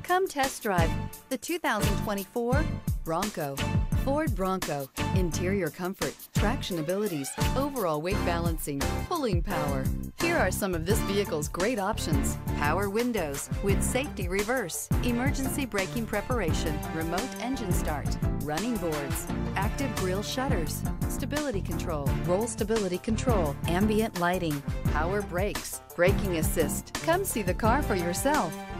Come test drive the 2024 Bronco. Ford Bronco. Interior comfort, traction abilities, overall weight balancing, pulling power. Here are some of this vehicle's great options: power windows with safety reverse, emergency braking preparation, remote engine start, running boards, active grille shutters, stability control, roll stability control, ambient lighting, power brakes, braking assist. Come see the car for yourself.